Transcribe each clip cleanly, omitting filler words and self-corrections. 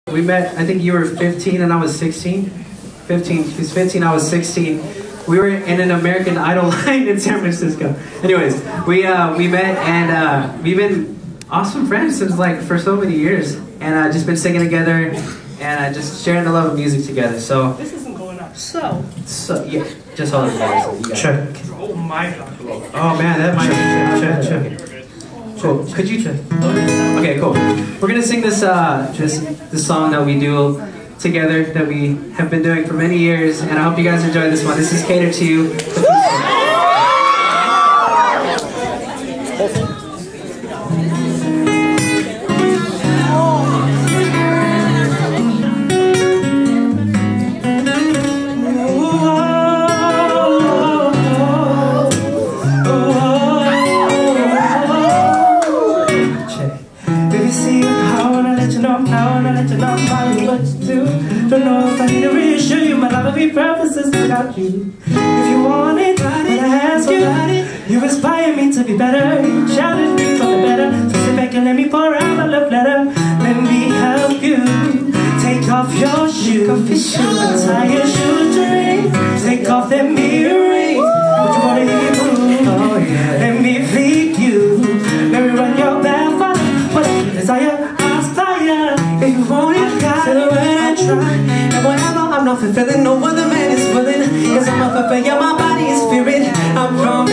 We met, I think you were 15 and I was 16. 15, she was 15, I was 16. We were in an American Idol line in San Francisco. Anyways, we met and we've been awesome friends since like for so many years. And just been singing together and just sharing the love of music together. So this isn't going up. So yeah, just hold it guys. Check. Oh my god. Oh man, that might check. Cool. Could you check? Okay, cool. We're gonna sing this this song that we do together that we have been doing for many years, and I hope you guys enjoy this one. This is catered to you. Don't know if I need to reassure you, my love will be purposeless without you. If you want it, when I ask you, you inspire me to be better. You challenge me for the better. So sit back and let me pour out my love letter. Let me help you. Take off your shoes, tie your shoestring. Take off that mirror ring. Would you wanna hear me move? Oh yeah. Let me feed you. Let me run your bath. What desire, aspire. If you want it, got it. And whatever I'm not fulfilling, no other man is willing. Cause I'ma fulfill my body and spirit. I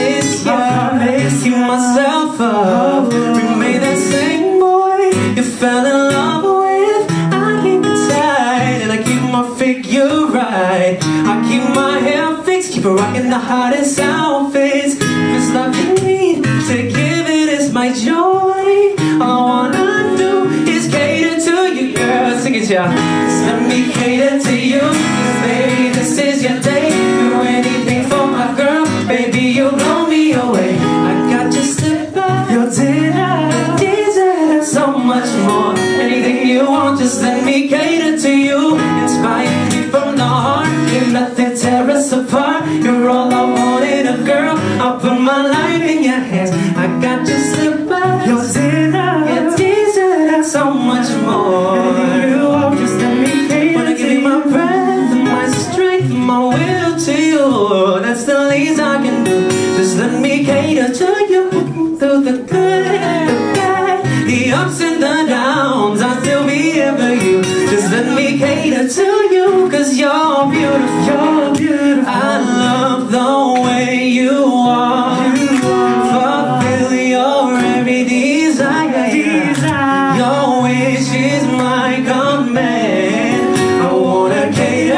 promise you myself up. Remain the same boy you fell in love with. I keep it tight and I keep my figure right. I keep my hair fixed, keep it rocking the hottest outfits. If it's love you need to give it is my joy. All I wanna do is cater to you, girl. Sing it, y'all. Let me cater to you, cause baby, this is your day. Do anything for my girl, baby, you blow me away. I got you slipped by your dinner, dessert, so much more. Anything you want, just let me cater to you. Inspire me from the heart, if nothing tear us apart. You're all I wanted, a girl, I'll put my life in your hands. I got you slipped by your dinner, your dessert, so much more. Anything you want, just let me my breath, my strength, my will to you. That's the least I can do. Just let me cater to you. Through the good and the bad, the ups and the downs, I'll still be here for you. Just let me cater to you, cause you're beautiful, you're beautiful. I love the way you are. Fulfill your every desire. Your wish is my command. I wanna cater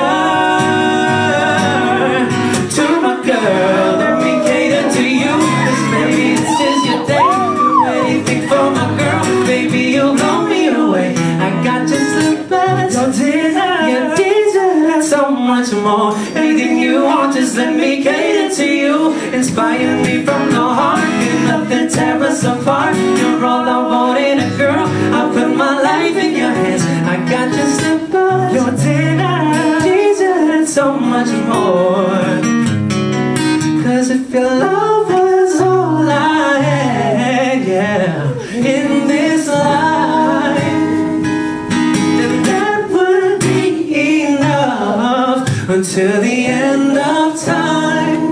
to my girl. Let me cater to you, cause maybe this is your day. Do anything for my girl, baby, you'll blow me away. I got you slippers, your dinner, your dessert, so much more. Anything you want, just let me cater to you. Inspire me from the heart, and nothing tear us apart. You're all I want in a girl, I'll put my life in your hands. I got you slippers, your dinner, dessert, so much more. Cause if your love was all I had, yeah, in this life, then that would be enough until the end of time.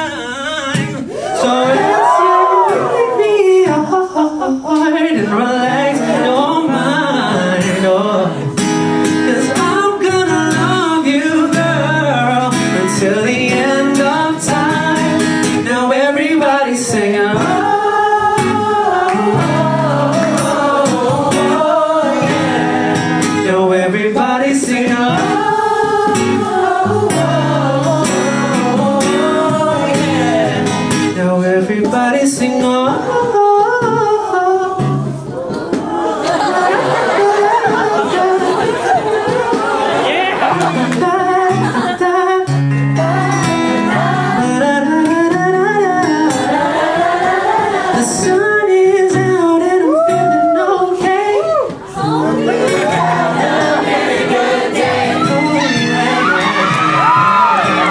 So let's take me hard and relax your mind, oh. Till the end of time. Now everybody sing oh, oh, oh, yeah. Now everybody sing oh, oh, oh, yeah. Now everybody sing oh.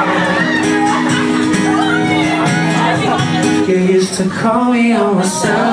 To call me on myself.